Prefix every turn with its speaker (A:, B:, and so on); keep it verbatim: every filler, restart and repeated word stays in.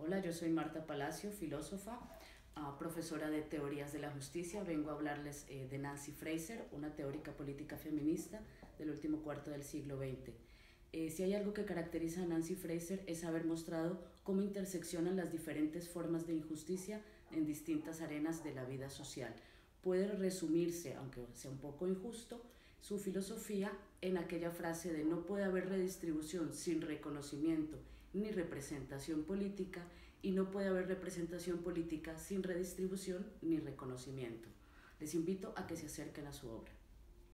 A: Hola, yo soy Marta Palacio, filósofa, uh, profesora de Teorías de la Justicia. Vengo a hablarles eh, de Nancy Fraser, una teórica política feminista del último cuarto del siglo veinte. Eh, si hay algo que caracteriza a Nancy Fraser es haber mostrado cómo interseccionan las diferentes formas de injusticia en distintas arenas de la vida social. Puede resumirse, aunque sea un poco injusto, su filosofía en aquella frase de no puede haber redistribución sin reconocimiento ni representación política, y no puede haber representación política sin redistribución ni reconocimiento. Les invito a que se acerquen a su obra.